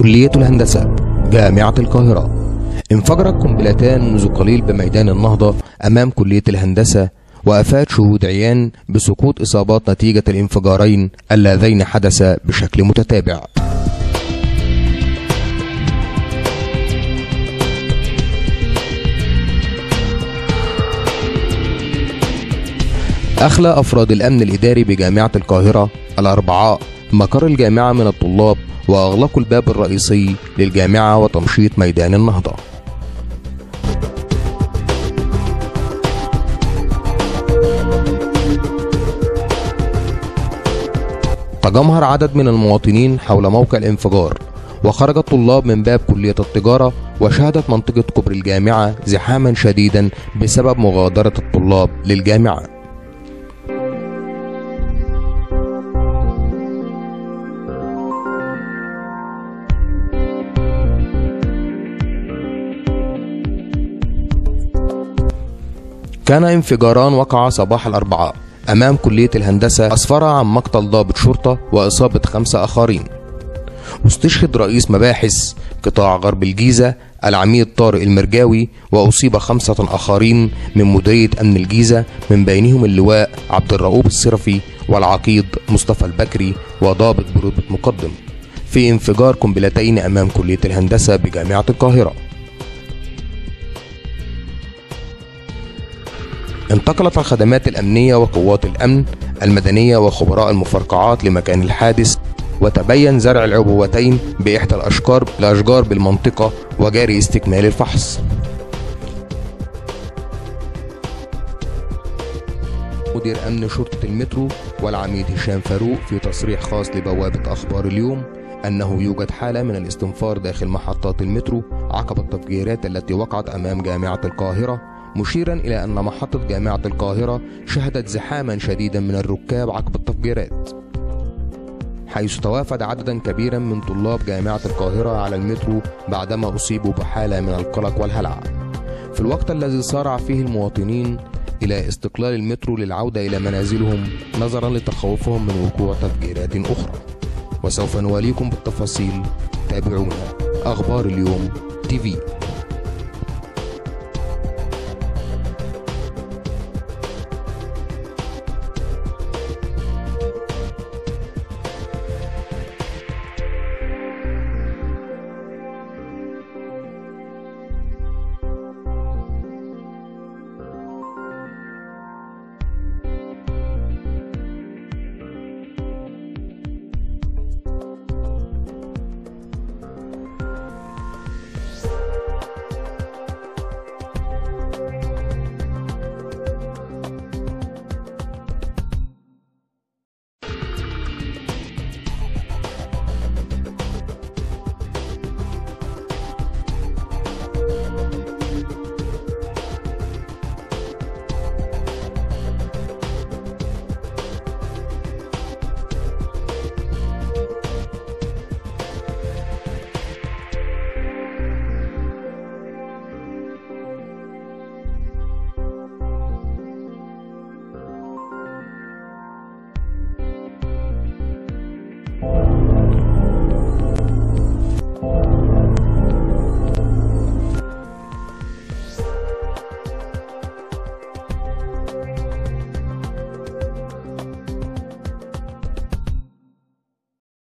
كلية الهندسة جامعة القاهرة. انفجرت قنبلتان منذ قليل بميدان النهضة أمام كلية الهندسة، وأفاد شهود عيان بسقوط إصابات نتيجة الانفجارين اللذين حدثا بشكل متتابع. أخلى أفراد الأمن الإداري بجامعة القاهرة الأربعاء مقر الجامعة من الطلاب، وأغلقوا الباب الرئيسي للجامعة وتمشيط ميدان النهضة. تجمهر عدد من المواطنين حول موقع الانفجار، وخرج الطلاب من باب كلية التجارة، وشهدت منطقة كوبري الجامعة زحاما شديدا بسبب مغادرة الطلاب للجامعة. كان انفجاران وقعا صباح الأربعاء أمام كلية الهندسة، أسفرا عن مقتل ضابط شرطة وإصابة 5 آخرين. واستشهد رئيس مباحث قطاع غرب الجيزة العميد طارق المرجاوي، وأصيب 5 آخرين من مديرية أمن الجيزة، من بينهم اللواء عبد الرؤوف الصرفي والعقيد مصطفى البكري وضابط برتبة مقدم، في انفجار قنبلتين أمام كلية الهندسة بجامعة القاهرة. انتقلت الخدمات الأمنية وقوات الأمن المدنية وخبراء المفرقعات لمكان الحادث، وتبين زرع العبوتين بإحدى الأشجار بالمنطقة، وجاري استكمال الفحص. مدير أمن شرطة المترو والعميد هشام فاروق في تصريح خاص لبوابة أخبار اليوم أنه يوجد حالة من الاستنفار داخل محطات المترو عقب التفجيرات التي وقعت أمام جامعة القاهرة، مشيرا إلى أن محطة جامعة القاهرة شهدت زحاما شديدا من الركاب عقب التفجيرات، حيث توافد عددا كبيرا من طلاب جامعة القاهرة على المترو بعدما أصيبوا بحالة من القلق والهلع، في الوقت الذي سارع فيه المواطنين إلى استقلال المترو للعودة إلى منازلهم نظرا لتخوفهم من وقوع تفجيرات أخرى. وسوف نواليكم بالتفاصيل، تابعونا. أخبار اليوم TV.